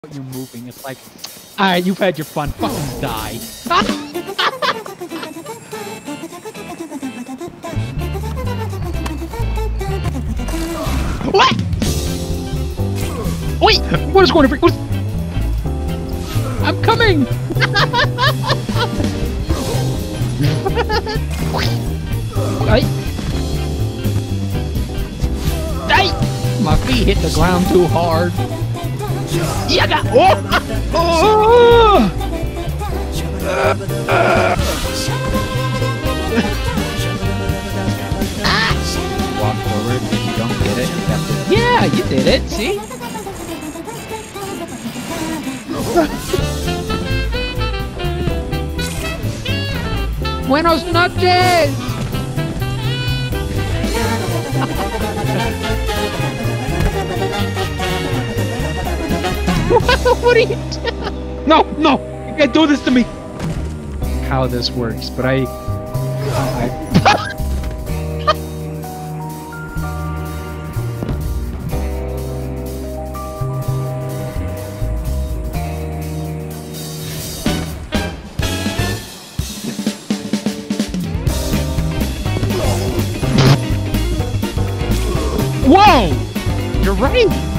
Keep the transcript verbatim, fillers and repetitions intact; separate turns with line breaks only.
You're moving. It's like, alright, you've had your fun. Fucking die. What? Wait! What is going on? What is... I'm coming! Hey! Hey! My feet hit the ground too hard. Yeah, I got. Oh! Oh! Uh, uh. Ah! Walk forward. If you don't get it, you have to. Yeah, you did it. See? Buenos noches. What are you doing? No, no! You can't do this to me! How this works, but I... I... Whoa! You're right!